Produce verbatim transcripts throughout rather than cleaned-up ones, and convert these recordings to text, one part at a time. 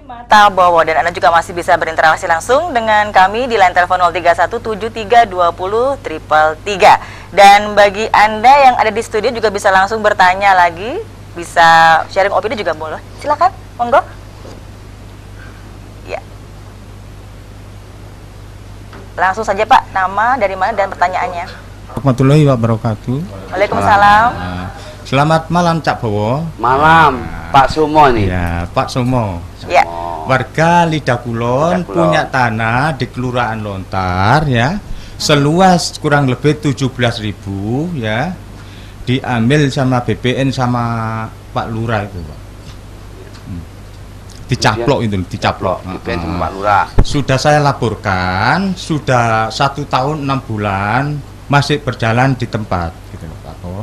Tabowo, dan Anda juga masih bisa berinteraksi langsung dengan kami di line telepon nol tiga satu tujuh tiga dua nol tiga tiga. Dan bagi Anda yang ada di studio juga bisa langsung bertanya lagi, bisa sharing opini juga boleh. Silakan, monggo. Ya. Langsung saja Pak, nama, dari mana, dan pertanyaannya. Warahmatullahi wabarakatuh. Waalaikumsalam. Nah, selamat malam Cak Bowo. Malam, nah, Pak Sumo nih. Ya, Pak Sumo. Ya. Warga Lidah Kulon punya tanah di Kelurahan Lontar ya, seluas kurang lebih tujuh belas ribu ya, diambil sama B P N sama Pak Lurah itu Pak. Hmm. Dicaplok itu, dicaplok. B P N sama Pak Lurah. Sudah saya laporkan, sudah satu tahun enam bulan masih berjalan di tempat gitu Pak Bowo.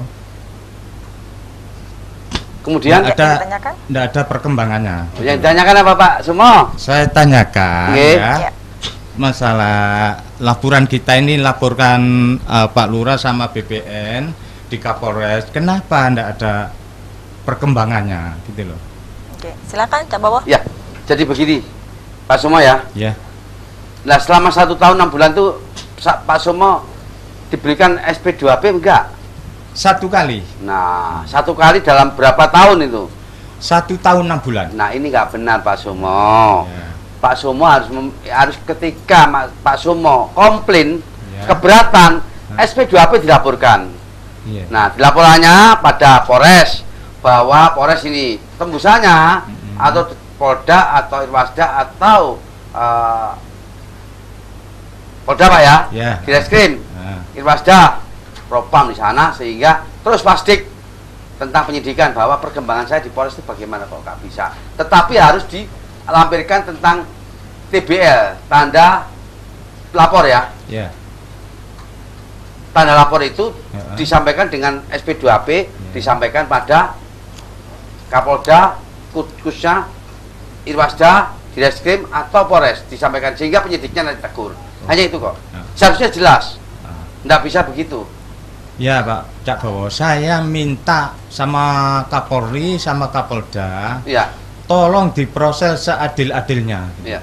Kemudian tidak ada, tidak ada perkembangannya. Yang ditanyakan apa Pak Sumo? Saya tanyakan okay. ya, masalah laporan kita ini laporkan uh, Pak Lurah sama B P N di Kapolres, kenapa tidak ada perkembangannya gitu loh. Oke, silakan Cak Bowo. Ya, jadi begini Pak Sumo ya. Ya. Nah selama satu tahun enam bulan tuh Pak Sumo diberikan S P dua P enggak? Satu kali. Nah, satu kali dalam berapa tahun itu? Satu tahun enam bulan. Nah, ini nggak benar Pak Sumo. Ya. Pak Sumo harus harus ketika Pak Sumo komplain ya. keberatan, nah. S P dua P dilaporkan. Ya. Nah, dilaporannya pada Polres bahwa Polres ini tembusannya mm-hmm. atau Polda atau Irwasda atau uh, Polda Pak ya, ya. Direskrim, nah. Irwasda, Propam di sana, sehingga terus pastik tentang penyidikan bahwa perkembangan saya di Polres itu bagaimana kok nggak bisa. Tetapi harus dilampirkan tentang T B L, tanda lapor ya. Yeah. Tanda lapor itu yeah. disampaikan dengan S P dua P, yeah. disampaikan pada Kapolda, Khususnya, Irwasda, Direskrim atau Polres, disampaikan sehingga penyidiknya nanti tegur. Oh. Hanya itu kok. Yeah. Seharusnya jelas. Nggak bisa begitu. Ya Pak Cak Bowo, saya minta sama Kapolri sama Kapolda, ya, tolong diproses seadil-adilnya. Ya.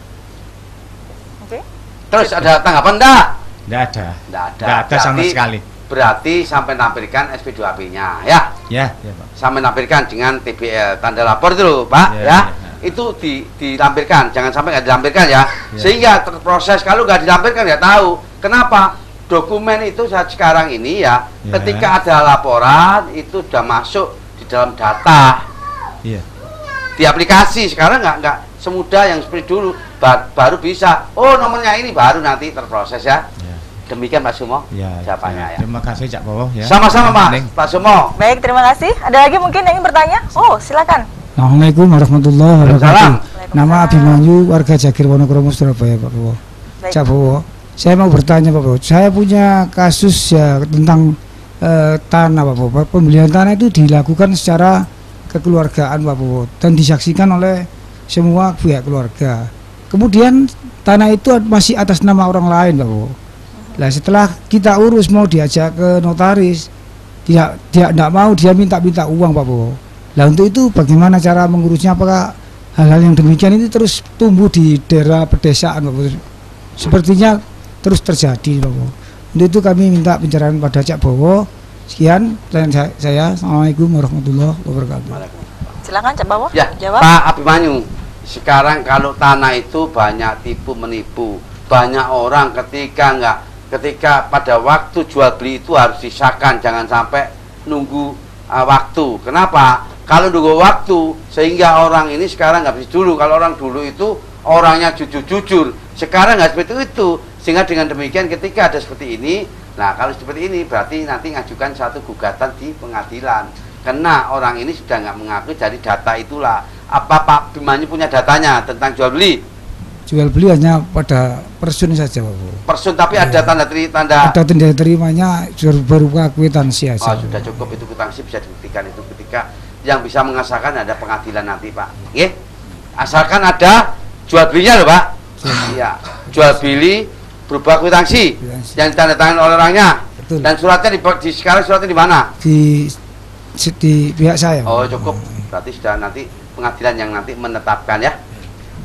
Oke. Terus ada tanggapan enggak? Enggak ada. Enggak ada. Enggak ada sama sekali. Berarti sampai nampilkan S P dua P-nya, ya? Ya, ya Pak. Sampai nampilkan dengan T B L, tanda lapor itu loh, Pak, ya. ya. ya. Itu di, dilampirkan, jangan sampai nggak dilampirkan ya. ya. Sehingga terproses, kalau nggak dilampirkan nggak tahu. Kenapa? Dokumen itu saat sekarang ini ya, ya, ketika ada laporan itu sudah masuk di dalam data, ya. Di aplikasi sekarang nggak nggak semudah yang seperti dulu, ba baru bisa, oh nomornya ini baru nanti terproses ya. Ya. Demikian Pak Sumo, ya, jawabannya ya. Terima kasih Cak Bowo ya. Sama-sama Pak, Pak Sumo. Baik, terima kasih. Ada lagi mungkin yang ingin bertanya? Oh, silakan. Assalamualaikum warahmatullahi wabarakatuh. Nama Abimanyu, warga Jagir Wonokromo Surabaya Pak Bowo. Cak Bowo. Saya mau bertanya Pak Bowo, saya punya kasus ya tentang eh, tanah Pak Bowo. Pembelian tanah itu dilakukan secara kekeluargaan Pak Bowo dan disaksikan oleh semua pihak keluarga. Kemudian tanah itu masih atas nama orang lain Pak Bowo. Nah setelah kita urus mau diajak ke notaris, dia dia tidak mau, dia minta-minta uang Pak Bowo. Nah untuk itu bagaimana cara mengurusnya? Apakah hal-hal yang demikian ini terus tumbuh di daerah pedesaan Pak Bowo? Sepertinya terus terjadi Pak Bowo. Untuk itu kami minta pencerahan pada Cak Bowo. Sekian pertanyaan saya. Assalamualaikum warahmatullahi wabarakatuh. Silakan Cak Bowo. Ya, jawab. Pak Abimanyu, sekarang kalau tanah itu banyak tipu menipu. Banyak orang ketika nggak, ketika pada waktu jual beli itu harus disahkan, jangan sampai nunggu uh, waktu. Kenapa? Kalau nunggu waktu sehingga orang ini sekarang nggak bisa dulu. Kalau orang dulu itu orangnya jujur-jujur. Sekarang nggak seperti itu. Sehingga dengan demikian ketika ada seperti ini, nah kalau seperti ini berarti nanti ngajukan satu gugatan di pengadilan. Karena orang ini sudah nggak mengakui dari data itulah. Apa Pak Abimanyu punya datanya tentang jual beli? Jual beli hanya pada person saja Pak Bowo. Person tapi ya. Ada tanda teri tanda. Ada tanda terimanya berupa kwitansi aja. Oh sudah cukup itu kwitansi bisa dibuktikan itu ketika yang bisa mengesahkan ada pengadilan nanti Pak. Oke? Asalkan ada jual belinya loh Pak. Iya. Jual beli berupa kwitansi yang ditandatangani oleh orangnya. Betul. Dan suratnya di, di sekarang suratnya di mana? Di di pihak saya. Oh cukup. Berarti sudah nanti pengadilan yang nanti menetapkan ya.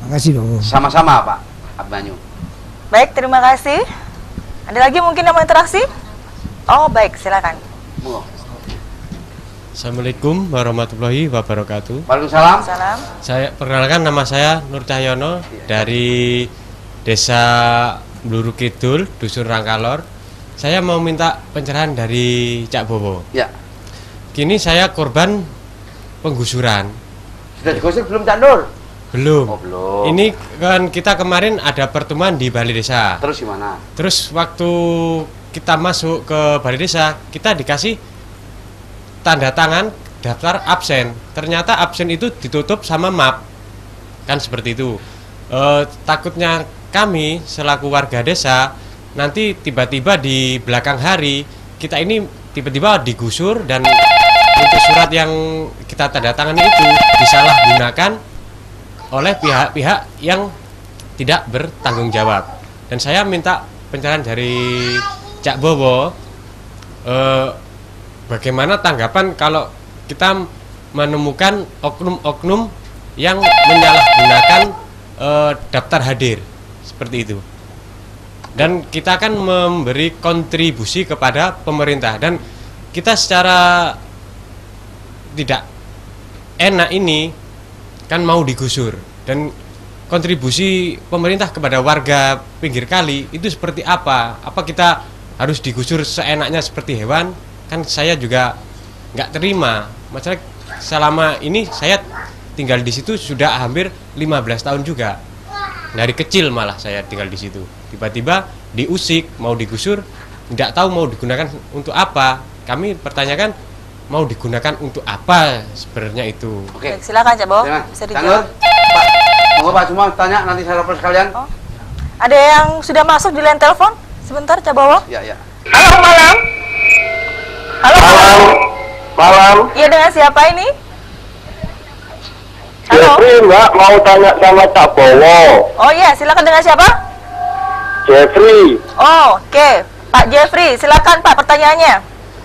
Makasih Pak. Sama-sama Pak Abimanyu. Baik, terima kasih. Ada lagi mungkin yang mau interaksi? Oh baik, silakan. Assalamualaikum warahmatullahi wabarakatuh. Waalaikumsalam. Salam. Saya perkenalkan, nama saya Nur Cahyono dari Desa Bluru Kidul, Dusun Rangkalor. Saya mau minta pencerahan dari Cak Bowo. Ya. Kini saya korban penggusuran. Sudah digusur belum Cak Nur? Belum. Oh, belum. Ini kan kita kemarin ada pertemuan di Balai Desa. Terus gimana? Terus waktu kita masuk ke Balai Desa, kita dikasih tanda tangan daftar absen. Ternyata absen itu ditutup sama map. Kan seperti itu. E, takutnya kami selaku warga desa nanti tiba-tiba di belakang hari kita ini tiba-tiba digusur dan untuk surat yang kita tanda tangani itu disalahgunakan oleh pihak-pihak yang tidak bertanggung jawab. Dan saya minta pencerahan dari Cak Bowo, eh, bagaimana tanggapan kalau kita menemukan oknum-oknum yang menyalahgunakan eh, daftar hadir seperti itu. Dan kita akan memberi kontribusi kepada pemerintah, dan kita secara tidak enak ini kan mau digusur, dan kontribusi pemerintah kepada warga pinggir kali itu seperti apa? Apa kita harus digusur seenaknya seperti hewan? Kan saya juga nggak terima. Masalah selama ini saya tinggal di situ sudah hampir lima belas tahun juga. Dari kecil malah saya tinggal di situ. Tiba-tiba diusik, mau digusur, nggak tahu mau digunakan untuk apa. Kami pertanyakan mau digunakan untuk apa sebenarnya itu. Oke. Baik, silakan Cak Bowo. Silakan. Bisa Cak dijawab. Nur, Pak, monggo Pak semua tanya, nanti saya lapor sekalian. Oh. Ada yang sudah masuk di line telepon? Sebentar Cak Bowo. Ya, ya. Halo malam. Halo malam. Malam. Iya, dengan siapa ini? Halo. Jeffrey, Mbak, mau tanya sama Cak Bowo. Oh iya, silakan, dengan siapa? Jeffrey. Oh, oke. Pak Jeffrey, silakan Pak pertanyaannya.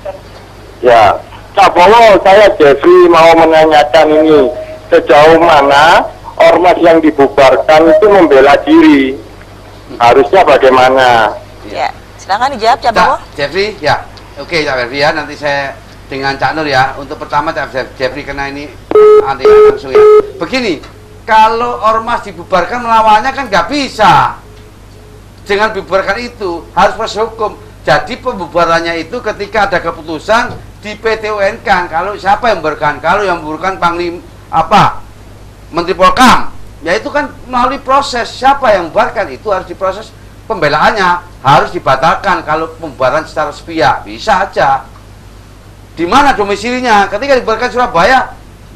Ya, Cak Bowo, saya Jeffrey mau menanyakan ini. Sejauh mana ormas yang dibubarkan itu membela diri? Harusnya bagaimana? Ya, silakan dijawab Cak Bowo. Cak Jeffrey, ya. Oke, Cak Jeffrey ya, nanti saya dengan Cak Nur ya. Untuk pertama Cak Jeffrey kena ini nanti langsung ya. Begini, kalau ormas dibubarkan melawannya kan nggak bisa. Dengan dibubarkan itu harus proses hukum. Jadi pembubarannya itu ketika ada keputusan di P T U N kan. Kalau siapa yang membubarkan? Kalau yang membubarkan Panglim apa? Menteri Polkam. Ya itu kan melalui proses. Siapa yang membubarkan itu harus diproses, pembelaannya harus dibatalkan kalau pembubaran secara sepihak. Bisa aja. Di mana domisilinya? Ketika dibubarkan Surabaya,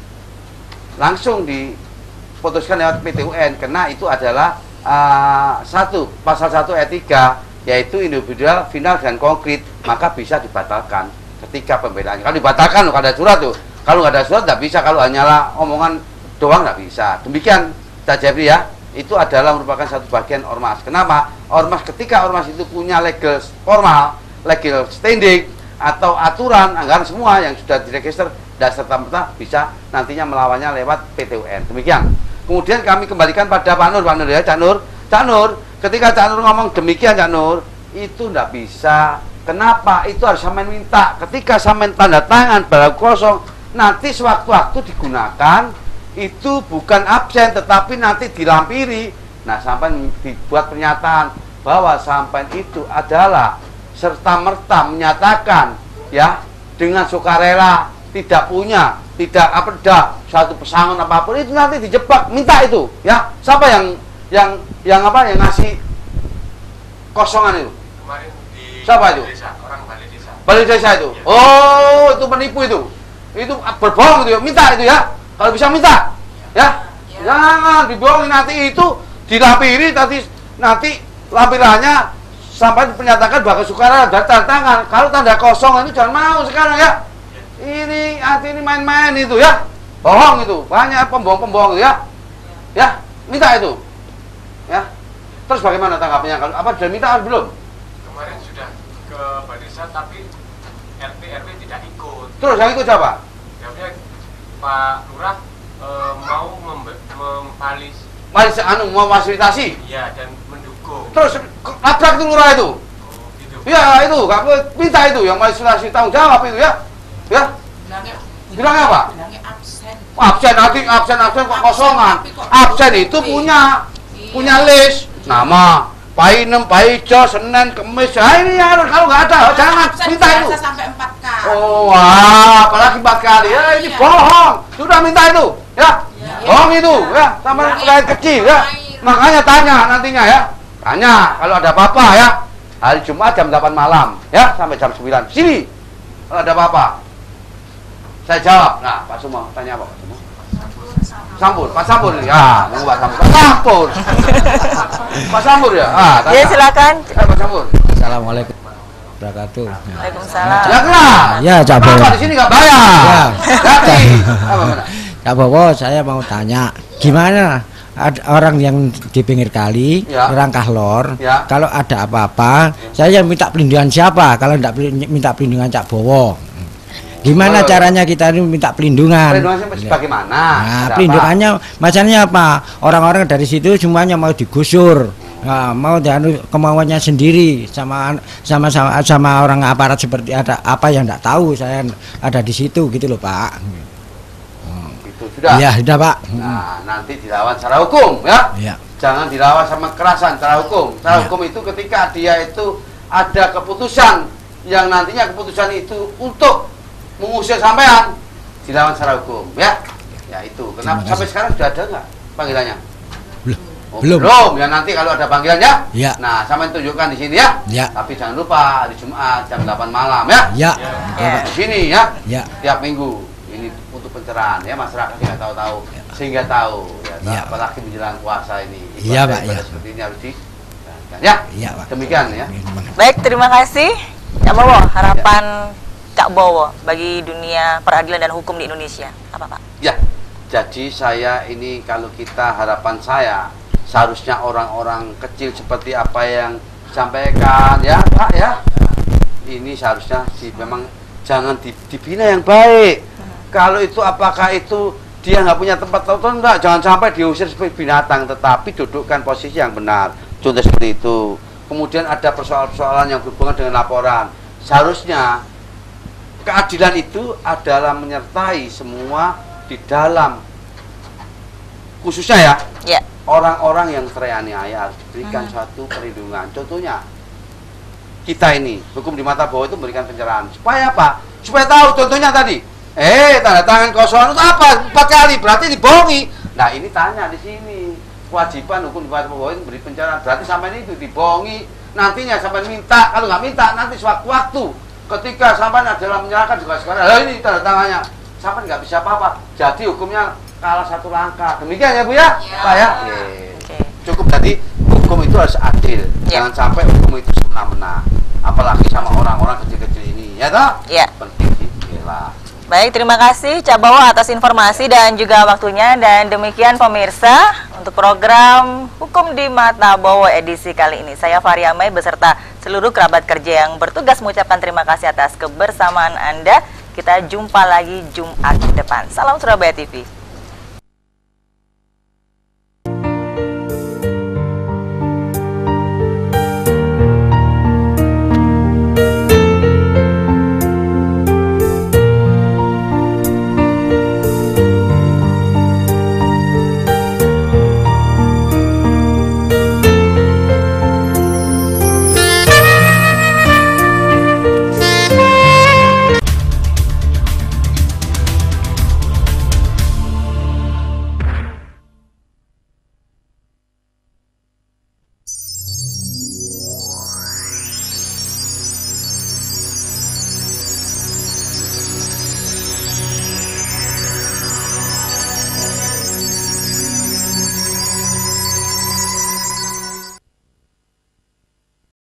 langsung diputuskan lewat P T U N, karena itu adalah uh, satu pasal satu ayat tiga, yaitu individual, final dan konkret, maka bisa dibatalkan ketika pembelaannya. Kalau dibatalkan, kalau ada surat tuh, kalau nggak ada surat nggak bisa, kalau hanyalah omongan doang nggak bisa. Demikian Cak Jeffrey ya, itu adalah merupakan satu bagian ormas. Kenapa? Ormas, ketika ormas itu punya legal formal, legal standing atau aturan, anggaran semua yang sudah diregister, dan serta-merta bisa nantinya melawannya lewat P T U N. Demikian. Kemudian kami kembalikan pada Pak Nur, Pak Nur ya, Cak Nur. Cak Nur, ketika Cak Nur ngomong demikian Cak Nur, itu nggak bisa. Kenapa? Itu harus sampean minta. Ketika sampean tanda tangan barang kosong, nanti sewaktu-waktu digunakan, itu bukan absen tetapi nanti dilampiri. Nah, sampean dibuat pernyataan bahwa sampean itu adalah serta-merta menyatakan ya dengan sukarela, tidak punya, tidak apa dah satu pesangon apapun, itu nanti dijebak, minta itu ya. Siapa yang yang yang apa yang ngasih kosongan itu? Kemarin di Siapa itu? Desa, orang Balai Desa. Balai Desa itu. Oh, itu penipu itu. Itu berbohong itu ya, minta itu ya. Kalau bisa minta. Ya. Jangan dibohongin, nanti itu dilampiri, nanti nanti lampirannya sampai dinyatakan bahwa sukarela dan tanda tangan. Kalau tanda kosong itu jangan mau sekarang ya. Ini hati ini main-main itu ya. Bohong itu. Banyak pembohong-pembohong itu ya. Ya, minta itu. Ya. Terus bagaimana tanggapannya? Kalau apa sudah minta atau belum? Kemarin sudah ke Balai Desa tapi R T R W tidak ikut. Terus yang ikut siapa? Jawabnya Pak Lurah e, mau membe- mempalis mari anu mau fasilitasi. Iya, dan mendukung. Terus nabrak itu lurah itu. Oh, gitu. Ya itu, kamu minta itu yang fasilitasi tanggung jawab itu ya. Ya. Bilangnya, Bilangnya apa? Bilangnya absen. Absen nanti absen absen kok kosongan. Absen itu punya punya list nama Painem, Paijo, Senin, Kemis. Nah, ini ya kalau nggak ada jangan minta itu. Sampai empat kali. Oh, wah, apalagi empat kali. Ya ini Iya. bohong. Sudah minta itu, ya. Iya. Bohong itu, ya. Sampai rakyat kecil, ya. Makanya tanya nantinya ya. Tanya kalau ada apa-apa ya. Hari Jumat jam delapan malam, ya, sampai jam sembilan. Sini. Kalau ada apa-apa. Saya jawab. Nah, Pak Sumo tanya apa, Pak Sumo? Sampur, Pak Sampur ya, mau Pak Sampur. Pak Sampur. Pak Sampur ya. Ah, tanya. Ya silakan. Eh, Pak Sampur. Assalamualaikum warahmatullahi wabarakatuh. Waalaikumsalam. Ya kenal. Ya, Cak Bowo. Kenapa di sini nggak bayar? Ya. Jadi, apa mana? Cak Bowo, saya mau tanya, gimana ada orang yang di pinggir kali, Ya. orang kahlor, Ya. kalau ada apa-apa, saya yang minta pelindungan siapa? Kalau tidak minta pelindungan Cak Bowo. Gimana Oh. caranya kita ini minta pelindungan? Pelindungan bagaimana? Nah, Ada pelindungannya masalahnya apa? Orang-orang dari situ semuanya mau digusur. Nah, mau dianu kemauannya sendiri sama sama sama sama orang aparat seperti ada apa yang tidak tahu saya ada di situ gitu loh, Pak. Itu sudah. Iya, sudah, Pak. Nah, nanti dilawan secara hukum ya. Iya. Jangan dilawan sama kekerasan secara hukum. Secara Iya. hukum itu ketika dia itu ada keputusan yang nantinya keputusan itu untuk mengusir sampean, dilawan secara hukum ya. Ya itu. Kenapa Terima sampai kasih. sekarang sudah ada nggak panggilannya? Belum. Oh, Belum. belum. Ya nanti kalau ada panggilannya. Ya. Nah, sampean tunjukkan di sini ya. Ya. Tapi jangan lupa hari Jumat jam delapan malam ya. Ya. Ya. Di sini ya. Ya. Tiap minggu. Ini untuk pencerahan ya, masyarakat nggak tahu-tahu sehingga tahu ya, Ya. apalagi menjelang puasa ini. Iya, Pak, Ibadah ya. seperti ini harus di ya. Iya, Pak. Demikian ya. Baik, terima kasih Cak Bowo. Harapan Cak Bowo bagi dunia peradilan dan hukum di Indonesia apa, Pak? Ya. Jadi saya ini kalau kita harapan saya seharusnya orang-orang kecil seperti apa yang disampaikan ya, Pak ya. Ini seharusnya di, memang jangan di, dibina yang baik. Kalau itu apakah itu dia nggak punya tempat tonton enggak, jangan sampai diusir seperti binatang, tetapi dudukkan posisi yang benar. Contoh seperti itu. Kemudian ada persoalan-persoalan yang berhubungan dengan laporan. Seharusnya keadilan itu adalah menyertai semua di dalam, khususnya ya, Ya. orang-orang yang teraniaya harus diberikan suatu perlindungan. Contohnya kita ini hukum di mata bawah itu memberikan pencerahan supaya apa? Supaya tahu. Contohnya tadi, eh tanda tangan kosongan itu apa? Empat kali berarti dibohongi. Nah ini tanya di sini, kewajiban hukum di mata bawah itu memberi pencerahan. Berarti sampai itu dibohongi. Nantinya sampai minta, kalau nggak minta nanti sewaktu-waktu ketika sampai adalah menyerahkan juga sekarang, lah ini tanda tangannya, sampai nggak bisa apa-apa. Jadi hukumnya kalah satu langkah. Demikian ya Bu ya, Ya. Pak ya. Oke. Cukup tadi hukum itu harus adil. Ya. Jangan sampai hukum itu semena-mena. Apalagi sama orang-orang kecil-kecil ini, ya toh? Ya. Penting dibela. Baik, terima kasih Cak Bowo atas informasi dan juga waktunya. Dan demikian pemirsa untuk program Hukum di Mata Bowo edisi kali ini. Saya Faria May beserta seluruh kerabat kerja yang bertugas mengucapkan terima kasih atas kebersamaan Anda. Kita jumpa lagi Jumat depan. Salam Surabaya T V.